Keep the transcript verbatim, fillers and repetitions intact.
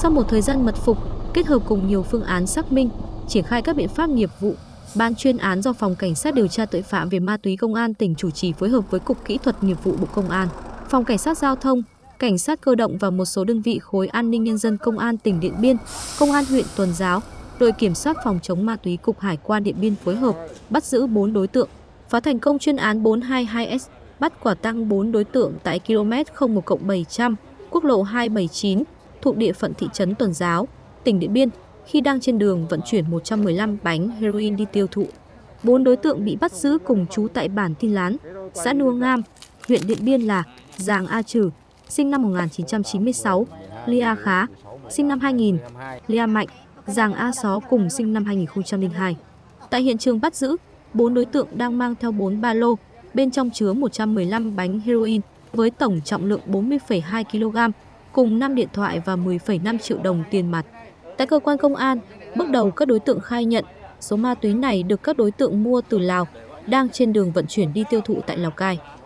Sau một thời gian mật phục, kết hợp cùng nhiều phương án xác minh, triển khai các biện pháp nghiệp vụ, Ban chuyên án do Phòng Cảnh sát điều tra tội phạm về ma túy Công an tỉnh chủ trì phối hợp với Cục Kỹ thuật Nghiệp vụ Bộ Công an, Phòng Cảnh sát Giao thông, Cảnh sát cơ động và một số đơn vị khối an ninh nhân dân Công an tỉnh Điện Biên, Công an huyện Tuần Giáo, đội kiểm soát phòng chống ma túy Cục Hải quan Điện Biên phối hợp bắt giữ bốn đối tượng, phá thành công chuyên án bốn hai hai S, bắt quả tang bốn đối tượng tại km không một bảy trăm, quốc lộ hai bảy chín, thuộc địa phận thị trấn Tuần Giáo, tỉnh Điện Biên, khi đang trên đường vận chuyển một trăm mười lăm bánh heroin đi tiêu thụ. Bốn đối tượng bị bắt giữ cùng trú tại bản Tin Lán, xã Nua Ngam, huyện Điện Biên là Giàng A Trừ, sinh năm một nghìn chín trăm chín mươi sáu, Ly A Khá, sinh năm hai nghìn, Lia Mạnh, Giàng A Xó cùng sinh năm hai nghìn không trăm lẻ hai. Tại hiện trường bắt giữ, bốn đối tượng đang mang theo bốn ba lô, bên trong chứa một trăm mười lăm bánh heroin với tổng trọng lượng bốn mươi phẩy hai ki lô gam, cùng năm điện thoại và mười phẩy năm triệu đồng tiền mặt. Tại cơ quan công an, bước đầu các đối tượng khai nhận số ma túy này được các đối tượng mua từ Lào, đang trên đường vận chuyển đi tiêu thụ tại Lào Cai.